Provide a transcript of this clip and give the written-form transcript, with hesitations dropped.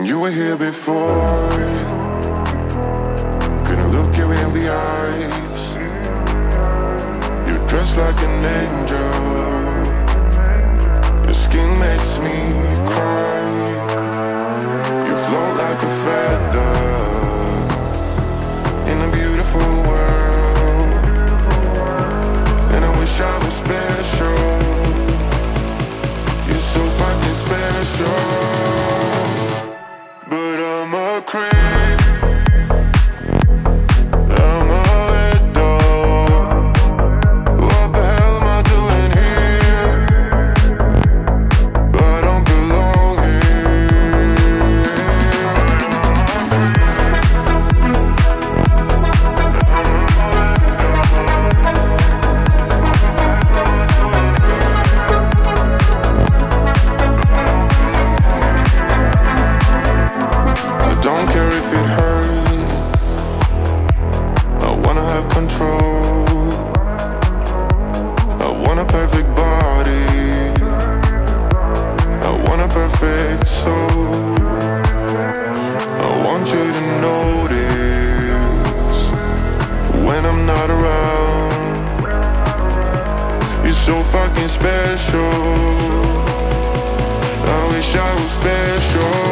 You were here before, couldn't look you in the eyes. You're dressed like an angel, your skin makes me cry. You float like a feather in a beautiful world, and I wish I was special. You're so fucking special. But I'm a creep, I'm a weirdo. What the hell am I doing here? I don't belong Don't care if it hurts, I wanna have control. I want a perfect body, I want a perfect soul. I want you to notice when I'm not around. You're so fucking special. I wish I was special.